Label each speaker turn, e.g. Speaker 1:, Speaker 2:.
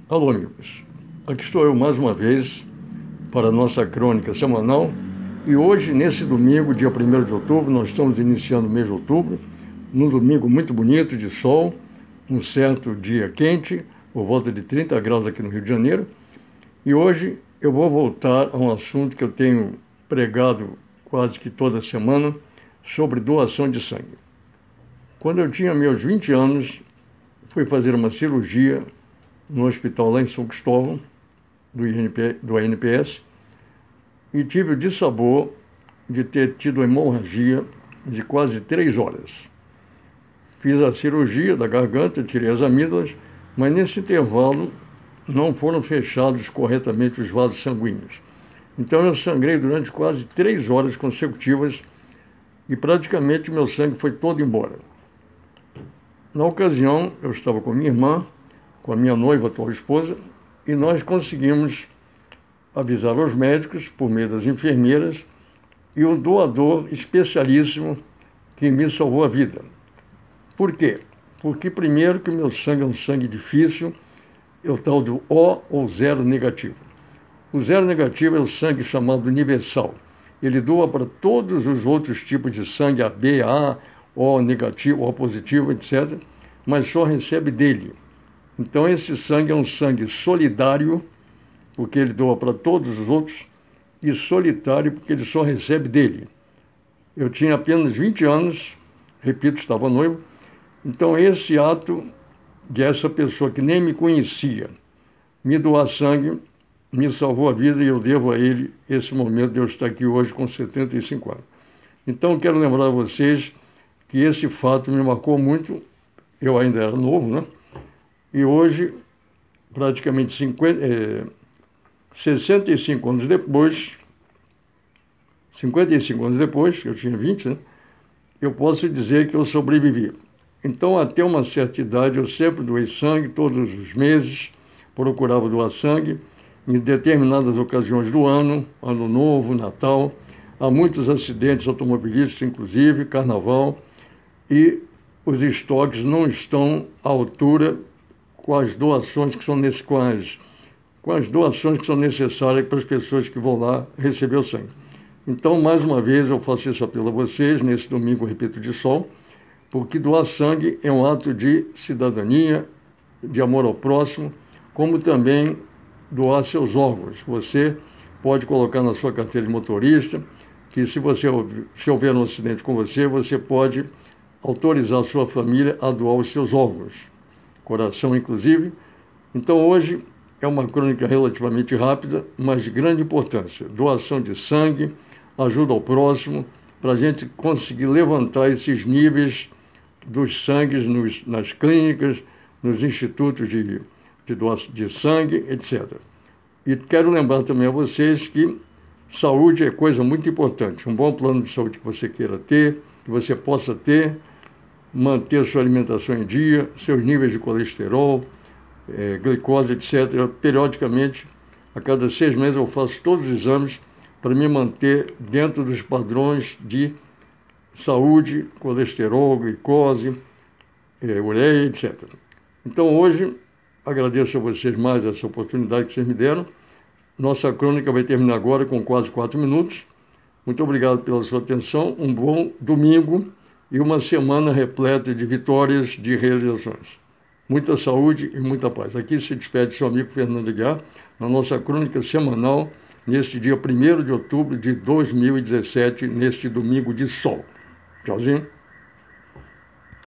Speaker 1: Alô, amigos. Aqui estou eu mais uma vez para a nossa crônica semanal. E hoje, nesse domingo, dia 1º de outubro, nós estamos iniciando o mês de outubro, num domingo muito bonito, de sol, um certo dia quente, por volta de 30 graus aqui no Rio de Janeiro. E hoje eu vou voltar a um assunto que eu tenho pregado quase que toda semana, sobre doação de sangue. Quando eu tinha meus 20 anos, fui fazer uma cirurgia no hospital lá em São Cristóvão, do ANPS, e tive o dissabor de ter tido hemorragia de quase 3 horas. Fiz a cirurgia da garganta, tirei as amígdalas, mas nesse intervalo não foram fechados corretamente os vasos sanguíneos. Então eu sangrei durante quase 3 horas consecutivas e praticamente meu sangue foi todo embora. Na ocasião, eu estava com minha irmã, com a minha noiva, atual esposa, e nós conseguimos avisar aos médicos, por meio das enfermeiras, e um doador especialíssimo que me salvou a vida. Por quê? Porque, primeiro, que o meu sangue é um sangue difícil, é o tal do O ou zero negativo. O zero negativo é o sangue chamado universal. Ele doa para todos os outros tipos de sangue, AB, A, O negativo, O positivo, etc., mas só recebe dele. Então, esse sangue é um sangue solidário, porque ele doa para todos os outros, e solitário, porque ele só recebe dele. Eu tinha apenas 20 anos, repito, estava noivo, então esse ato de essa pessoa que nem me conhecia me doar sangue me salvou a vida, e eu devo a ele esse momento de eu estar aqui hoje com 75 anos. Então, quero lembrar a vocês que esse fato me marcou muito. Eu ainda era novo, né? E hoje, praticamente 65 anos depois, 55 anos depois, eu tinha 20, né? Eu posso dizer que eu sobrevivi. Então, até uma certa idade, eu sempre doei sangue, todos os meses, procurava doar sangue, em determinadas ocasiões do ano, Ano Novo, Natal. Há muitos acidentes automobilísticos, inclusive, Carnaval, e os estoques não estão à altura com as doações que são necessárias para as pessoas que vão lá receber o sangue. Então, mais uma vez, eu faço esse apelo a vocês, nesse domingo, repito, de sol, porque doar sangue é um ato de cidadania, de amor ao próximo, como também doar seus órgãos. Você pode colocar na sua carteira de motorista que se houver um acidente com você, você pode autorizar a sua família a doar os seus órgãos, coração inclusive. Então hoje é uma crônica relativamente rápida, mas de grande importância. Doação de sangue, ajuda ao próximo, para a gente conseguir levantar esses níveis dos sangues nas clínicas, nos institutos de doação de sangue, etc. E quero lembrar também a vocês que saúde é coisa muito importante. Um bom plano de saúde que você queira ter, que você possa ter, manter sua alimentação em dia, seus níveis de colesterol, glicose, etc. Periodicamente, a cada 6 meses, eu faço todos os exames para me manter dentro dos padrões de saúde, colesterol, glicose, ureia, etc. Então, hoje, agradeço a vocês mais essa oportunidade que vocês me deram. Nossa crônica vai terminar agora com quase 4 minutos. Muito obrigado pela sua atenção. Um bom domingo e uma semana repleta de vitórias, de realizações. Muita saúde e muita paz. Aqui se despede seu amigo Fernando Aguiar, na nossa crônica semanal, neste dia 1º de outubro de 2017, neste domingo de sol. Tchauzinho.